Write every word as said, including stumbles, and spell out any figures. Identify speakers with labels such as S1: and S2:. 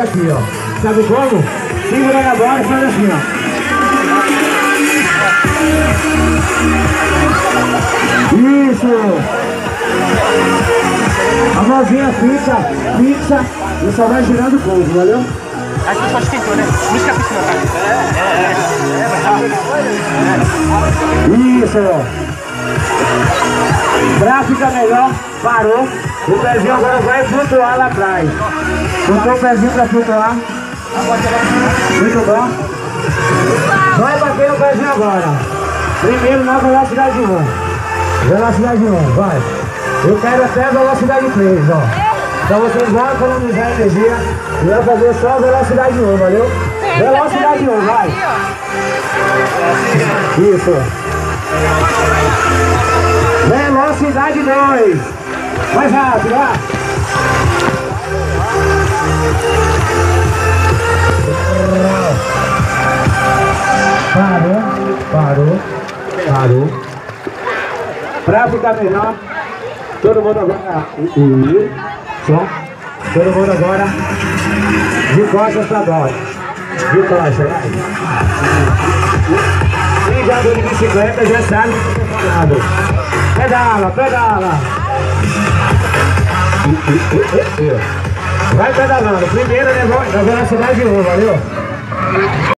S1: aqui, ó. Sabe como? Segura na bola e faz assim, ó. Isso! A mãozinha fixa, fixa e só vai girando o corpo, valeu?
S2: Aqui só esquentou, né? Música piscina, tá?
S1: Isso! Pra ficar melhor, parou. O pezinho agora vai flutuar lá atrás. Botou o pezinho pra flutuar. Muito bom. Vai bater o pezinho agora. Primeiro na velocidade um. Velocidade um, vai. Eu quero até velocidade três, ó. Então vocês vão economizar energia e vai fazer só velocidade um, valeu? Velocidade um, vai. Isso. Velocidade dois. Mais rápido, vai. Parou, parou, parou. Pra ficar melhor, todo mundo agora, só, todo mundo agora de costas pra baixo, de costas, vai. Quem já andou de bicicleta já sabe o que eu tô falando. Pedala, pedala. Vai pedalando, primeiro na velocidade um, valeu?